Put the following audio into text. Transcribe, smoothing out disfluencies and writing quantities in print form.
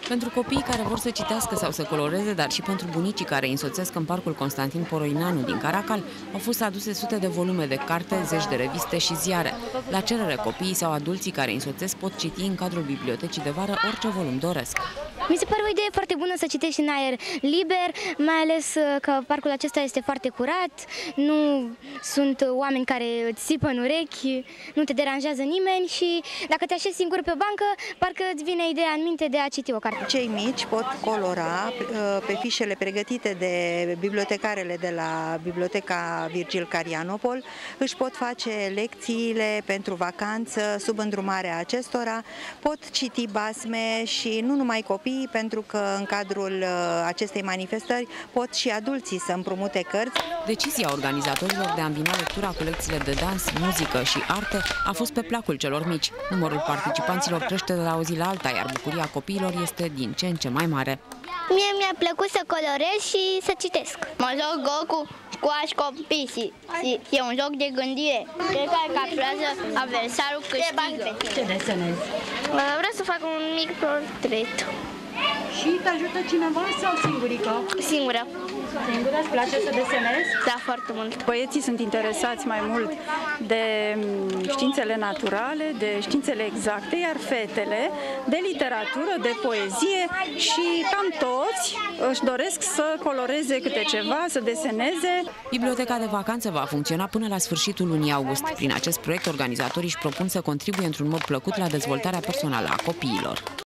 Pentru copiii care vor să citească sau să coloreze, dar și pentru bunicii care îi însoțesc în parcul Constantin Poroineanu din Caracal, au fost aduse sute de volume de carte, zeci de reviste și ziare. La cerere, copiii sau adulții care îi însoțesc pot citi în cadrul bibliotecii de vară orice volum doresc. Mi se pare o idee foarte bună să citești în aer liber, mai ales că parcul acesta este foarte curat, nu sunt oameni care îți țipă în urechi, nu te deranjează nimeni și dacă te așezi singur pe bancă, parcă îți vine ideea în minte de a citi o carte. Cei mici pot colora pe fișele pregătite de bibliotecarele de la Biblioteca Virgil Carianopol, își pot face lecțiile pentru vacanță sub îndrumarea acestora, pot citi basme și nu numai copii, pentru că în cadrul acestei manifestări pot și adulții să împrumute cărți. Decizia organizatorilor de a îmbina lectura cu lecțiile de dans, muzică și arte a fost pe placul celor mici. Numărul participanților crește de la o zi la alta, iar bucuria copiilor este din ce în ce mai mare. Mie mi-a plăcut să colorez și să citesc. Mă joc cu scoași copii. E un joc de gândire. Cel care capturează adversarul câștigă. Ce desenezi? Vreau să fac un mic portret. Și te ajută cineva sau singurică? Singură. Singură? Îți place să desenezi? Da, foarte mult. Băieții sunt interesați mai mult de științele naturale, de științele exacte, iar fetele de literatură, de poezie și cam toți își doresc să coloreze câte ceva, să deseneze. Biblioteca de vacanță va funcționa până la sfârșitul lunii august. Prin acest proiect, organizatorii își propun să contribuie într-un mod plăcut la dezvoltarea personală a copiilor.